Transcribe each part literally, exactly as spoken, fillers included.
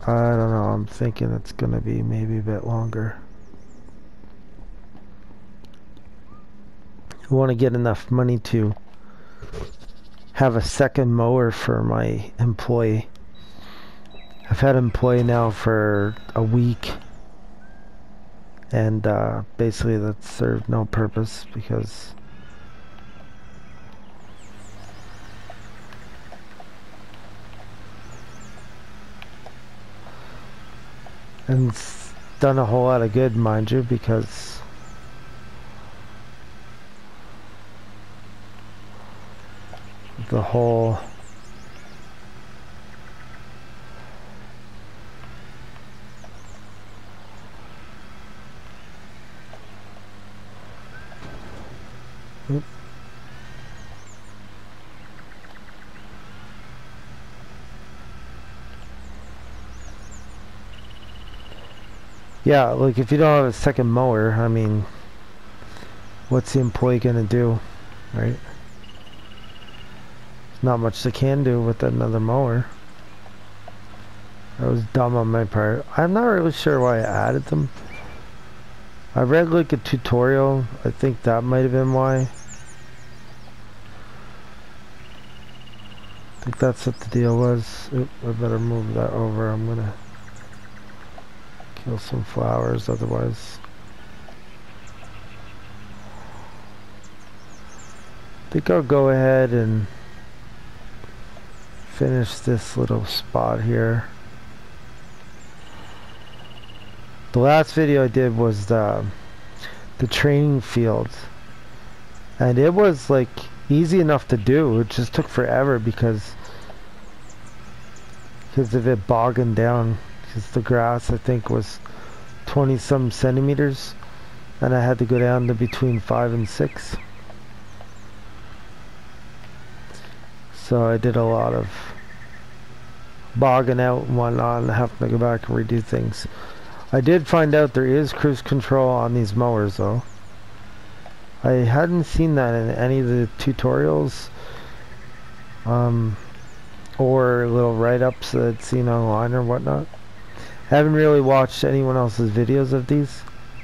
I don't know, I'm thinking it's gonna be maybe a bit longer. I want to get enough money to have a second mower for my employee. I've had an employee now for a week, and uh, basically that served no purpose because and it's done a whole lot of good, mind you, because the whole Oop. Yeah, like if you don't have a second mower, I mean, what's the employee gonna do, right? There's not much they can do with another mower. That was dumb on my part. I'm not really sure why I added them. I read like a tutorial. I think that might have been why. I think that's what the deal was. Oop, I better move that over. I'm gonna kill some flowers otherwise. I think I'll go ahead and finish this little spot here. The last video I did was the, the training field, and it was like easy enough to do. It just took forever because because of it bogging down, because the grass I think was twenty some centimeters and I had to go down to between five and six. So I did a lot of bogging out and whatnot and having to go back and redo things. I did find out there is cruise control on these mowers though. I hadn't seen that in any of the tutorials um, or little write-ups that I'd seen online or whatnot. I haven't really watched anyone else's videos of these.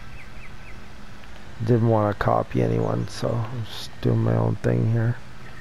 Didn't want to copy anyone, so I'm just doing my own thing here.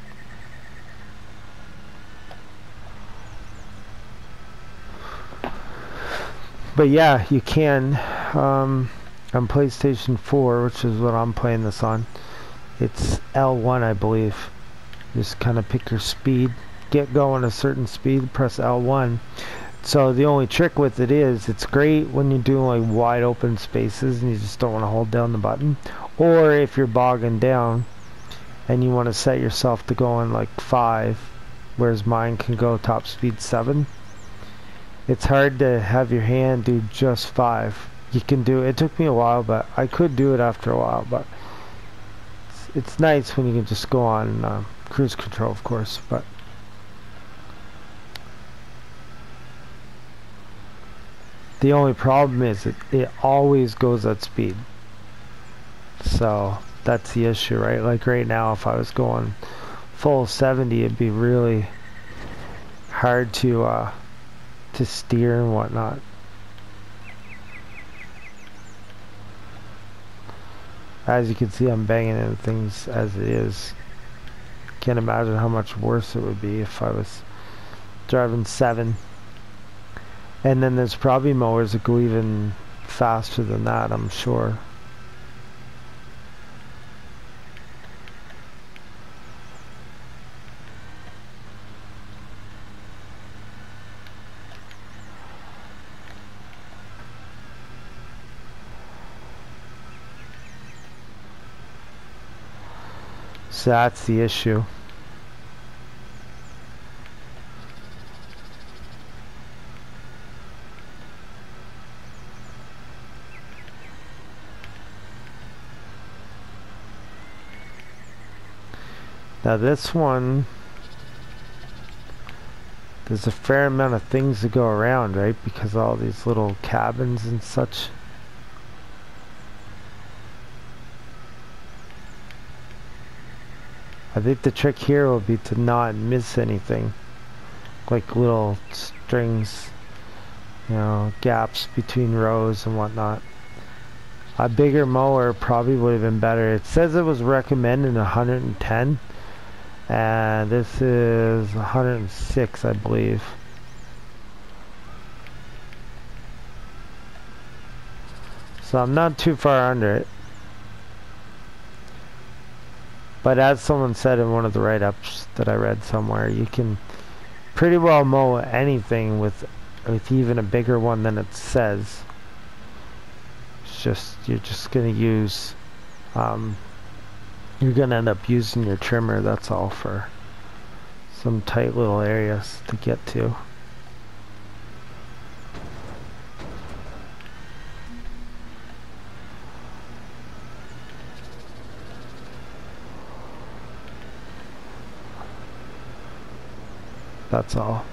But yeah, you can um, on PlayStation four, which is what I'm playing this on. It's L one, I believe. Just kind of pick your speed, get going a certain speed, press L one. So the only trick with it is, it's great when you're doing like wide open spaces and you just don't want to hold down the button, or if you're bogging down and you want to set yourself to go in like five, whereas mine can go top speed seven. It's hard to have your hand do just five. You can do it. It took me a while, but I could do it after a while. But it's, it's nice when you can just go on uh, cruise control, of course. But the only problem is it, it always goes at speed. So that's the issue, right? Like right now, if I was going full seventy, it'd be really hard to uh, to steer and whatnot. As you can see, I'm banging into things as it is. Can't imagine how much worse it would be if I was driving seven. And then there's probably mowers that go even faster than that, I'm sure. So that's the issue. Now this one, there's a fair amount of things to go around, right? Because all these little cabins and such. I think the trick here will be to not miss anything, like little strings you know, gaps between rows and whatnot. A bigger mower probably would have been better. It says it was recommended one hundred ten, and this is one hundred six, I believe. So I'm not too far under it. But as someone said in one of the write-ups that I read somewhere, you can pretty well mow anything with with even a bigger one than it says. It's just, you're just going to use, um, you're going to end up using your trimmer, that's all, for some tight little areas to get to. That's all.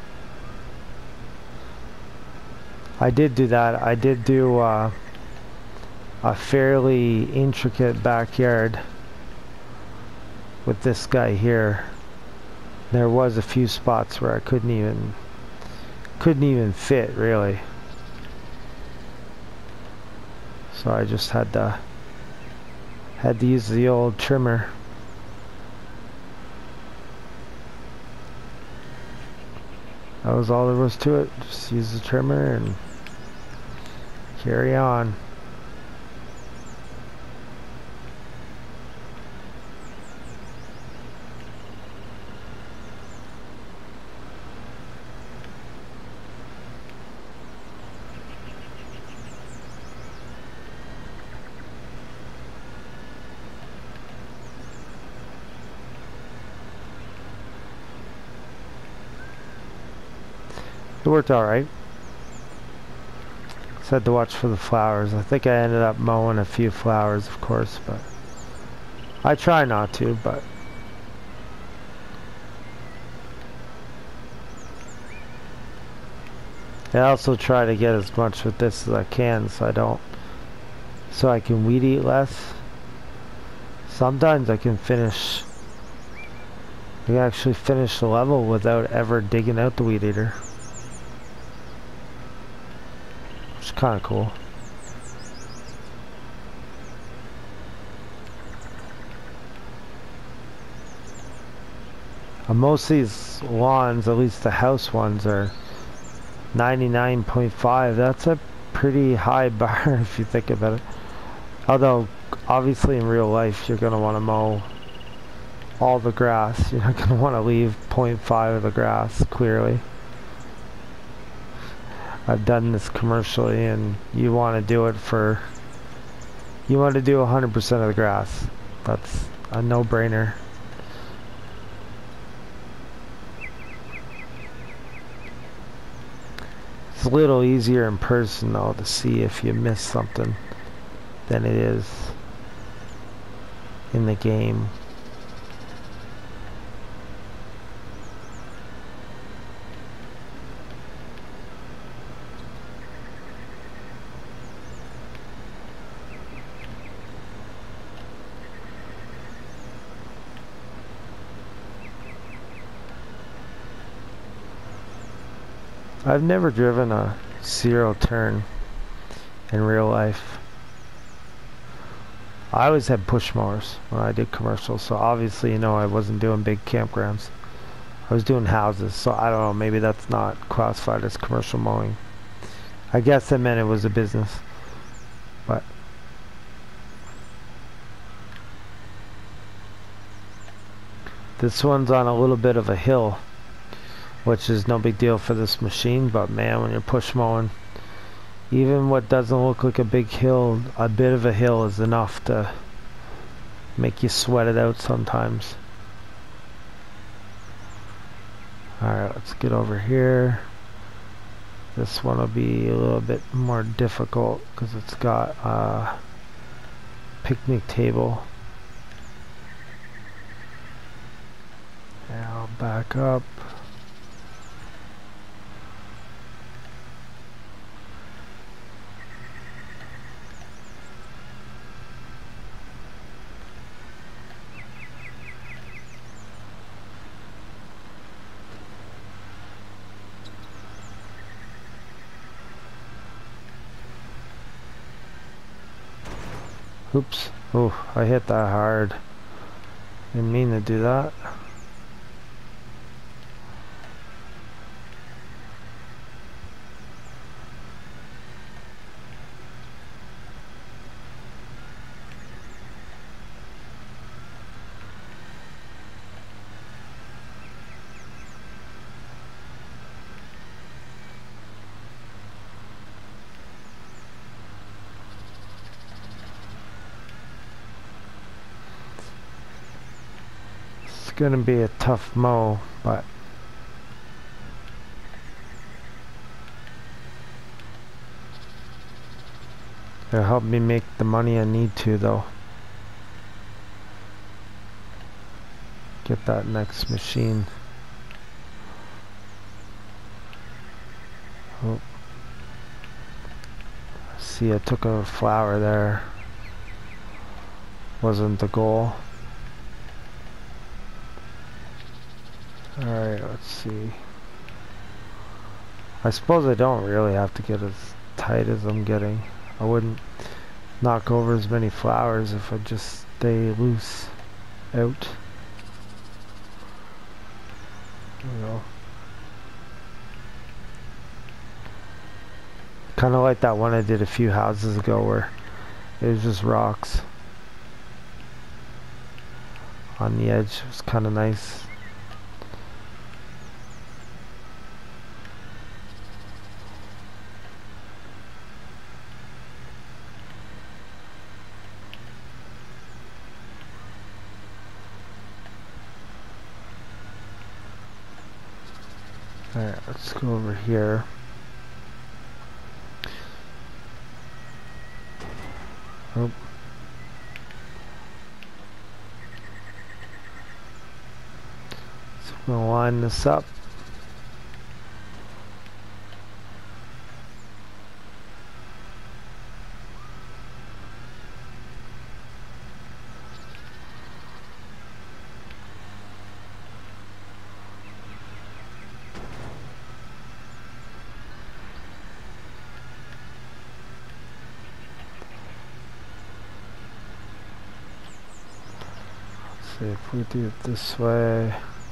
I did do that. I did do uh, a fairly intricate backyard with this guy here. There was a few spots where I couldn't even couldn't even fit, really. So I just had to had to use the old trimmer. That was all there was to it. Just use the trimmer and carry on. It worked alright. Just had to watch for the flowers. I think I ended up mowing a few flowers, of course, but I try not to, but I also try to get as much with this as I can so I don't so I can weed eat less. Sometimes I can finish I can actually finish the level without ever digging out the weed eater. Kind of cool. And most of these lawns, at least the house ones, are ninety-nine point five. That's a pretty high bar if you think about it. Although, obviously in real life, you're going to want to mow all the grass. You're not going to want to leave zero point five of the grass, clearly. I've done this commercially, and you want to do it for, you want to do one hundred percent of the grass. That's a no-brainer. It's a little easier in person, though, to see if you miss something than it is in the game. I've never driven a zero turn in real life. I always had push mowers when I did commercials, so obviously, you know, I wasn't doing big campgrounds. I was doing houses, so I don't know, maybe that's not classified as commercial mowing. I guess that meant it was a business, but this one's on a little bit of a hill, which is no big deal for this machine, but man, when you're push mowing, even what doesn't look like a big hill, a bit of a hill is enough to make you sweat it out sometimes. Alright, let's get over here. This one will be a little bit more difficult because it's got a picnic table. And I'll back up. Oops. Oh, I hit that hard. Didn't mean to do that. It's gonna be a tough mow, but it'll help me make the money I need to, though. Get that next machine. Oh. See, I took a flower there. Wasn't the goal. Alright, let's see. I suppose I don't really have to get as tight as I'm getting. I wouldn't knock over as many flowers if I just stay loose out. You know. Kind of like that one I did a few houses ago where it was just rocks on the edge. It was kind of nice. Alright, let's go over here. Oh. So I'm gonna line this up. See if we do it this way.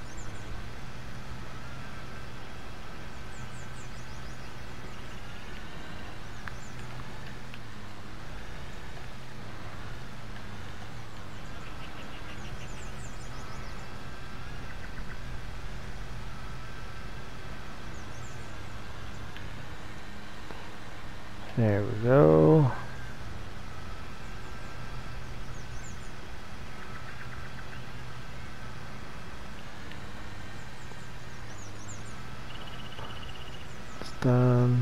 There we go. It's done.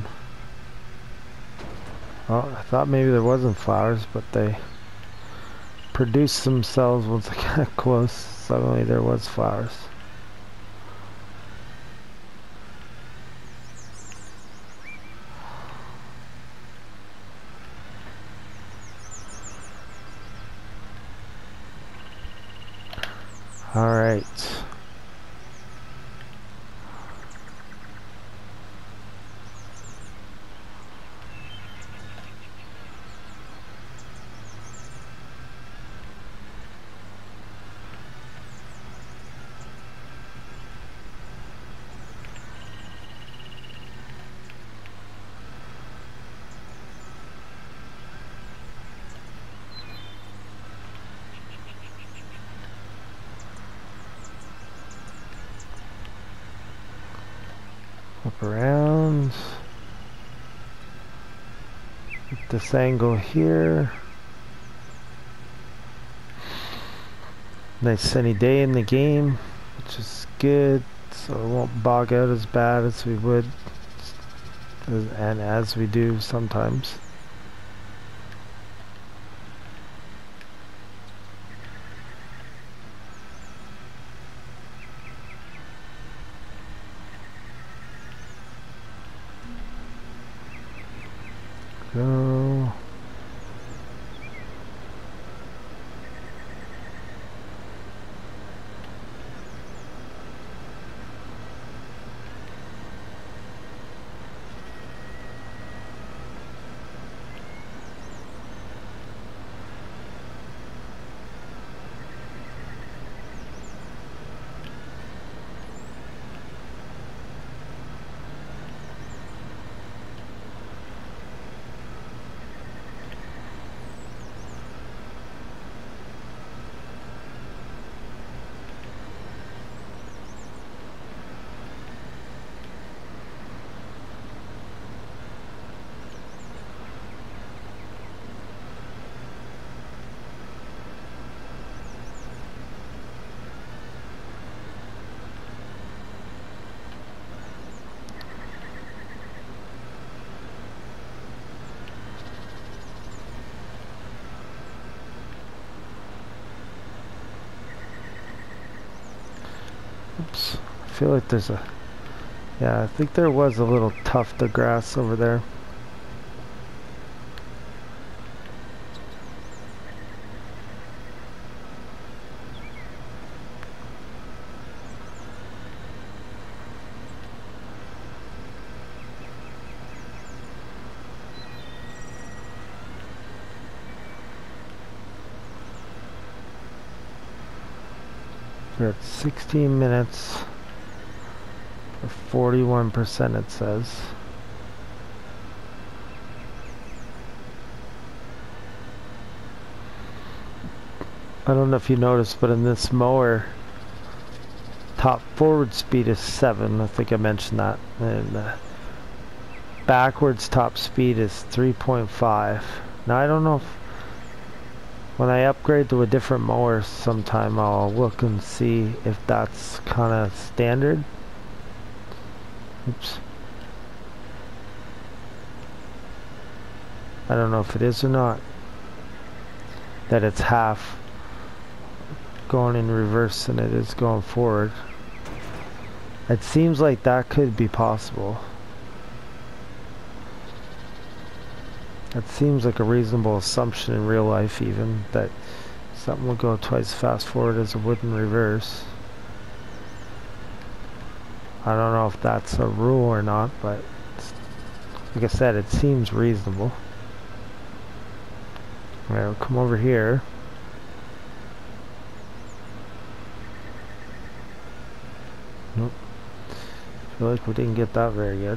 Oh, I thought maybe there wasn't flowers, but they produced themselves once I got close. Suddenly there was flowers. All right. Up around. Get this angle here. Nice sunny day in the game, which is good, so it won't bog out as bad as we would, as, and as we do sometimes. Go. feel like there's a, yeah, I think there was a little tuft of grass over there. We're at sixteen minutes for forty-one percent it says. I don't know if you noticed, but in this mower, top forward speed is seven. I think I mentioned that. And uh, backwards top speed is three point five. Now I don't know if when I upgrade to a different mower sometime I'll look and see if that's kind of standard. Oops. I don't know if it is or not. That it's half going in reverse than it is going forward. It seems like that could be possible. That seems like a reasonable assumption in real life even, that something will go twice fast forward as it would in reverse. I don't know if that's a rule or not, but like I said, it seems reasonable. Alright, we'll come over here. Nope. I feel like we didn't get that very good.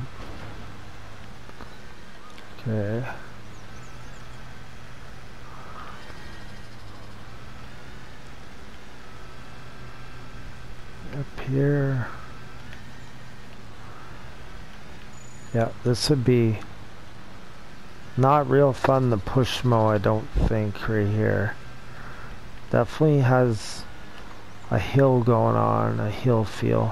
Okay. Up here. Yeah, this would be not real fun to push mow, I don't think, right here. Definitely has a hill going on, a hill feel.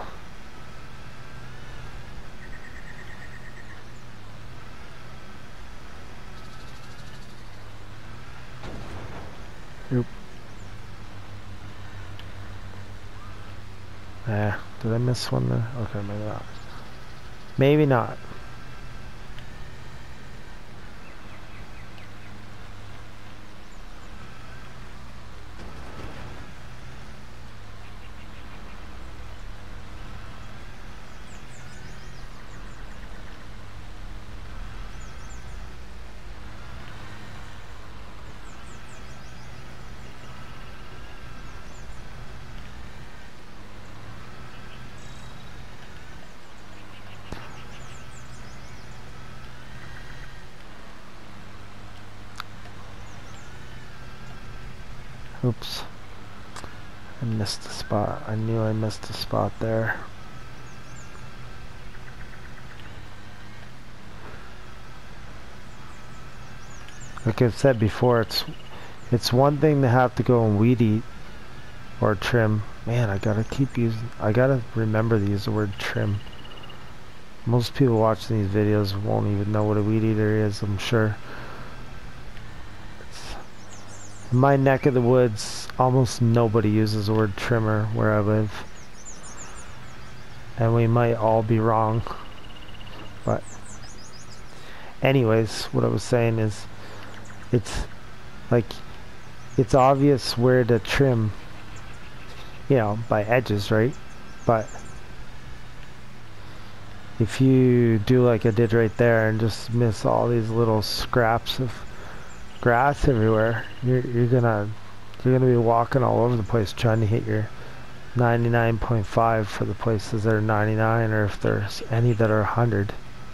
Oop. Eh, did I miss one there? Okay, maybe not. Maybe not. Oops. I missed the spot. I knew I missed a spot there. Like I've said before, it's it's one thing to have to go and weed eat or trim. Man, I gotta keep using, I gotta remember to use the word trim. Most people watching these videos won't even know what a weed eater is, I'm sure. In my neck of the woods, almost nobody uses the word trimmer where I live. And we might all be wrong. But anyways, what I was saying is, it's like, it's obvious where to trim, you know, by edges, right? But if you do like I did right there and just miss all these little scraps of grass everywhere, you're, you're gonna you're gonna be walking all over the place trying to hit your ninety-nine point five for the places that are ninety-nine, or if there's any that are one hundred.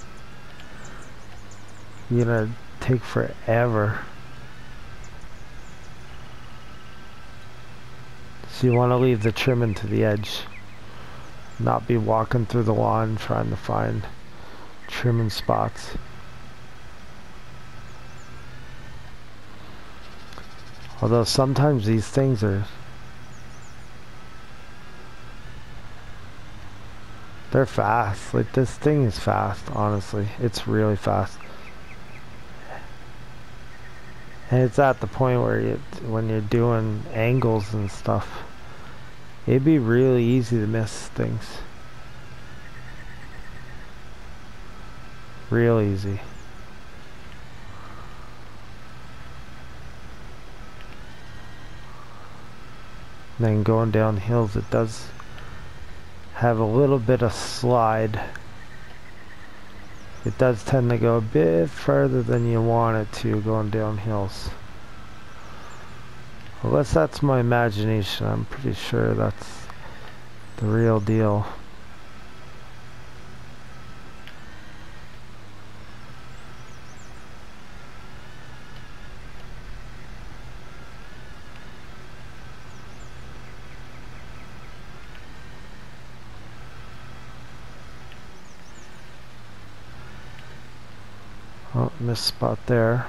You're gonna take forever. So you want to leave the trimming to the edge, not be walking through the lawn trying to find trimming spots. Although sometimes these things are, they're fast. Like this thing is fast, honestly. It's really fast. And it's at the point where you, when you're doing angles and stuff, it'd be really easy to miss things. Real easy. Then going down hills, it does have a little bit of slide. It does tend to go a bit further than you want it to going down hills. Unless that's my imagination, I'm pretty sure that's the real deal. Oh, missed spot there.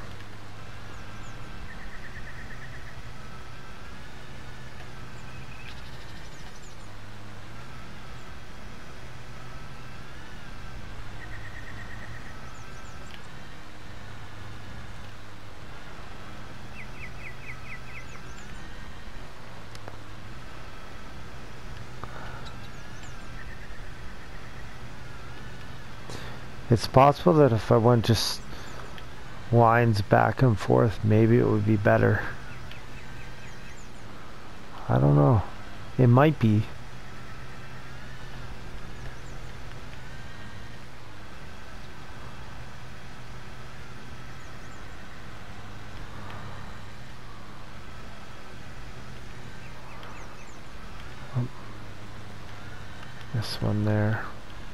It's possible that if I went just lines back and forth, maybe it would be better. I don't know. It might be. Oh. This one there.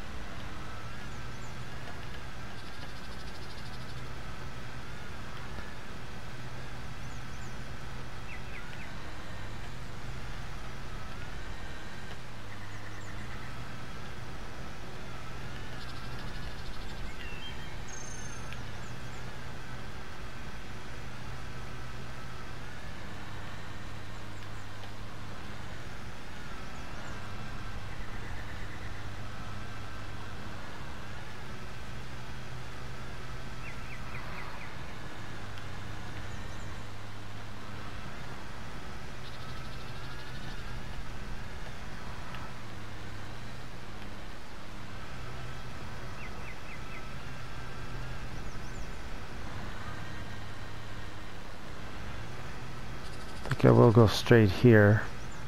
I think I will go straight here.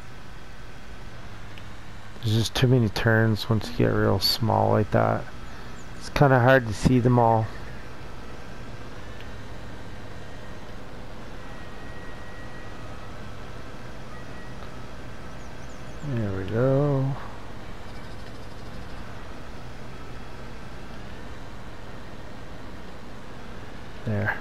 There's just too many turns once you get real small like that. It's kind of hard to see them all. There we go. There.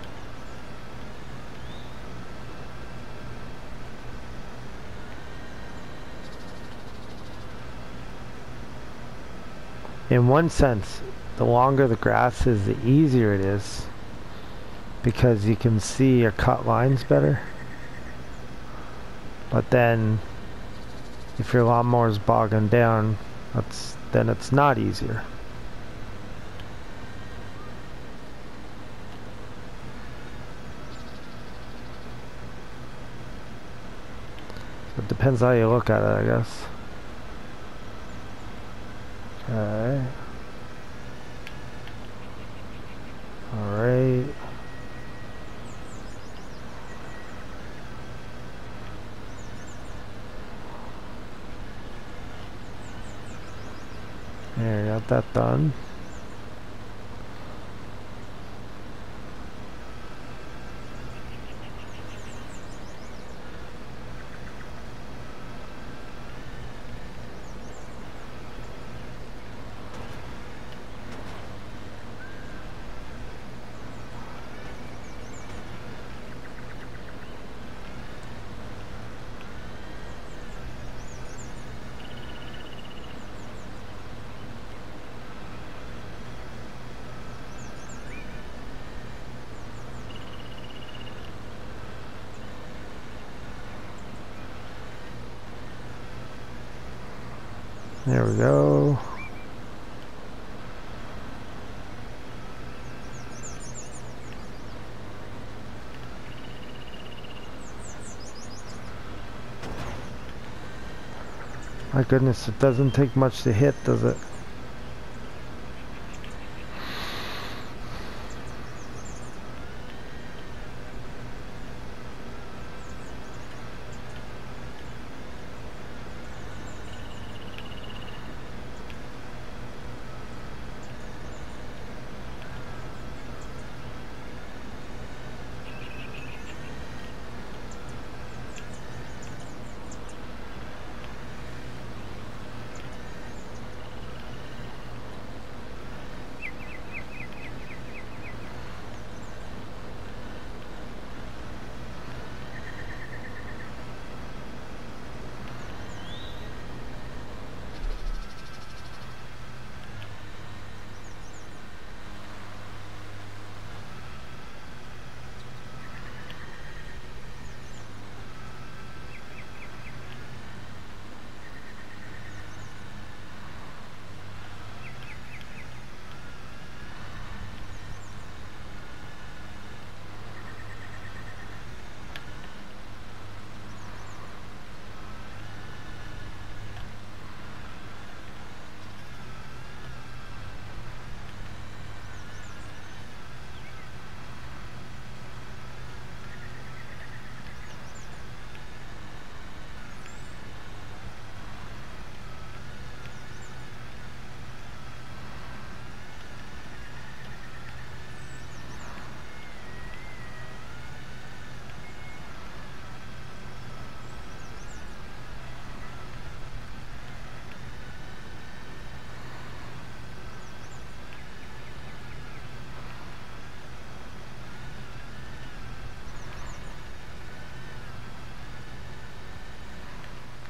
In one sense, the longer the grass is, the easier it is, because you can see your cut lines better. But then, if your lawnmower is bogging down, that's then it's not easier. It depends how you look at it, I guess. Okay. Alright. There, got that done. There we go. My goodness, it doesn't take much to hit, does it?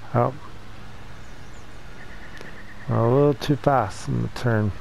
Oh. A little too fast in the turn.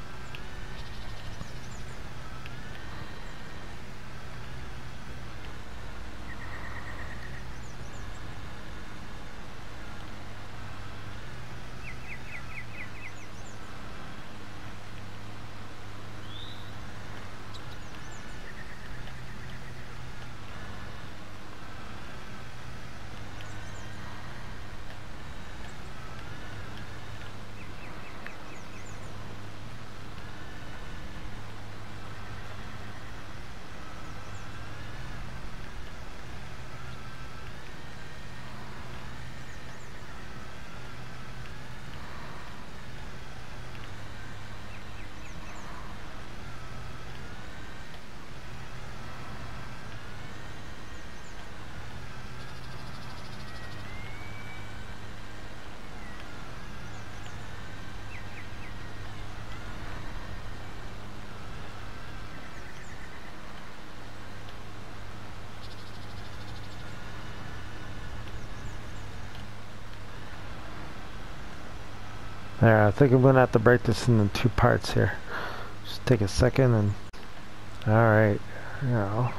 There, I think I'm going to have to break this into two parts here. Just take a second and... Alright, now...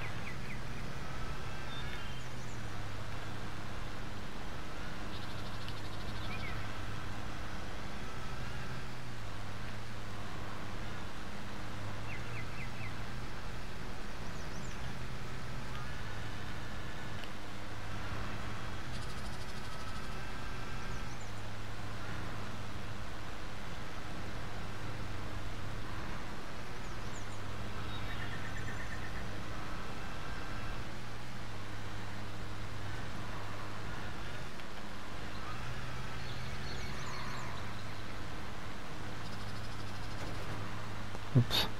Oops.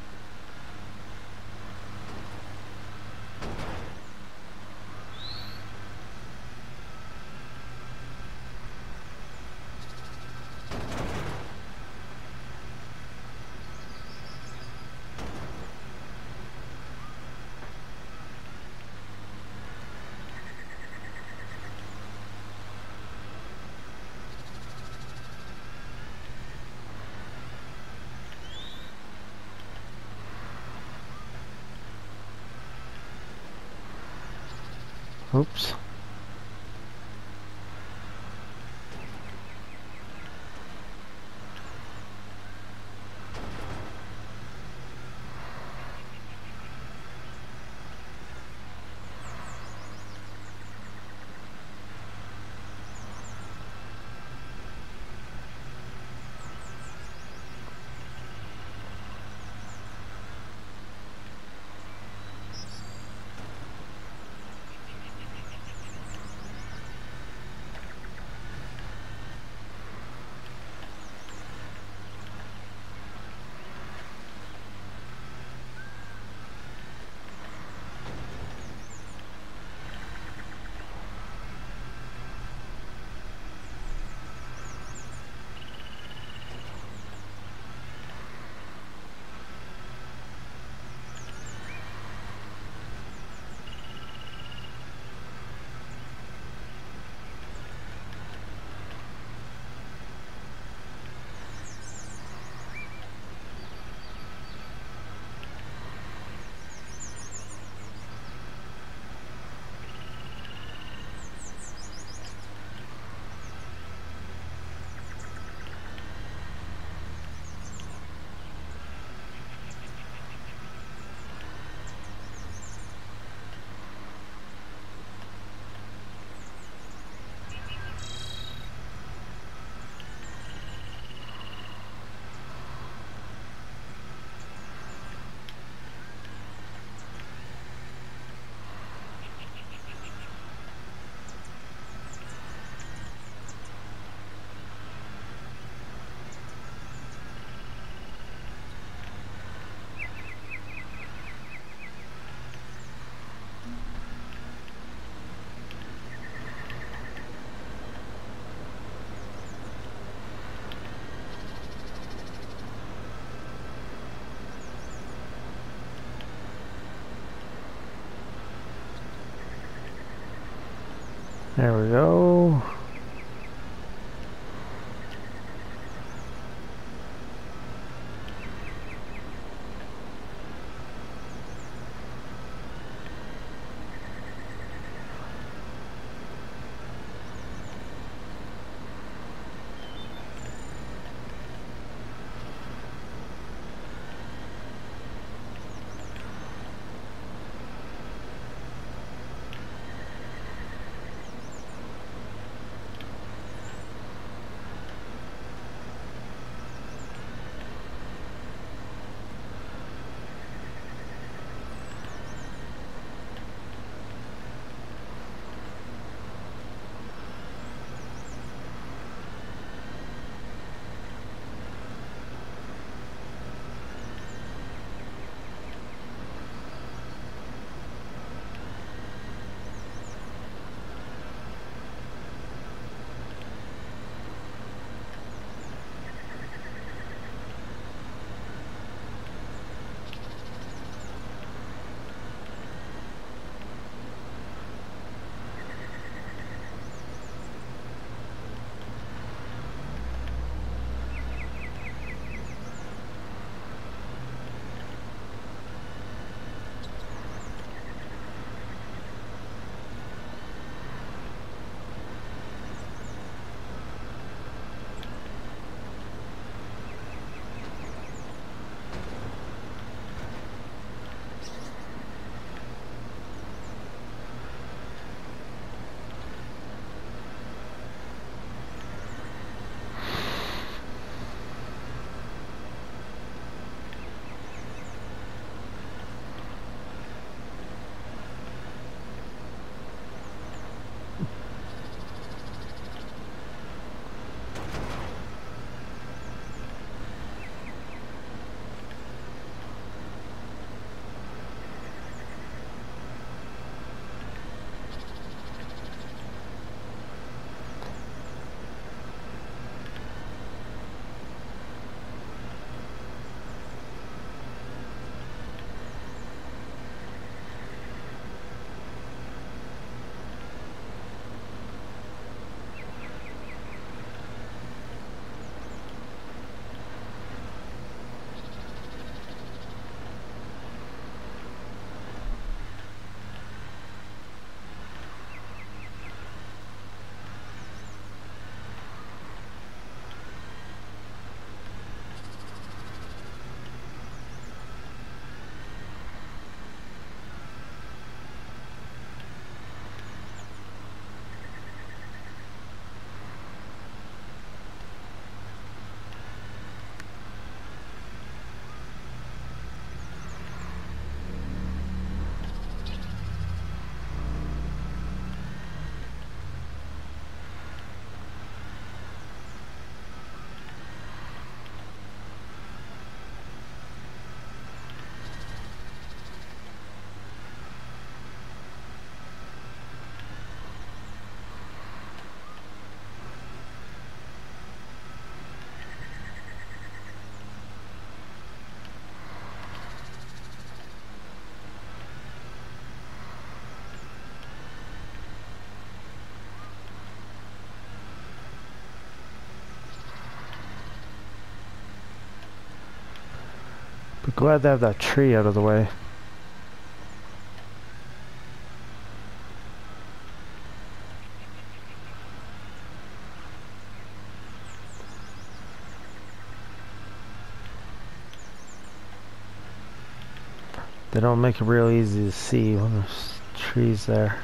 Oops. There we go. But glad to have that tree out of the way. They don't make it real easy to see when there's trees there.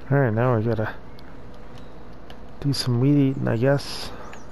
Alright, now we gotta do some weed eating, I guess.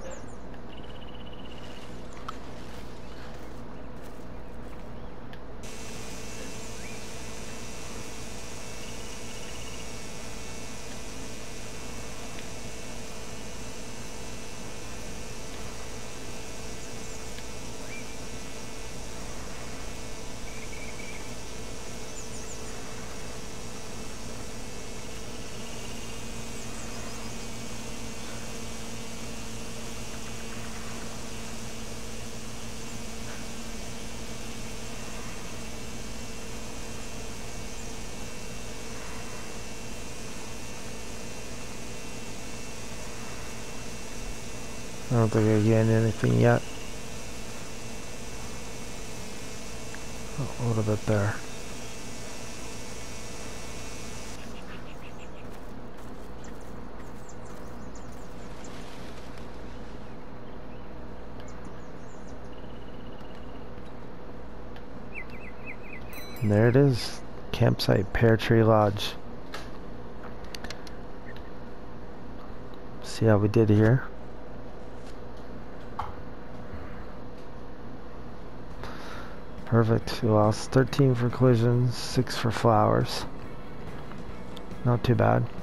I don't think I gained anything yet. A little bit there. And there it is. Campsite, Pear Tree Lodge. See how we did here. Perfect. We lost thirteen for collisions, six for flowers. Not too bad.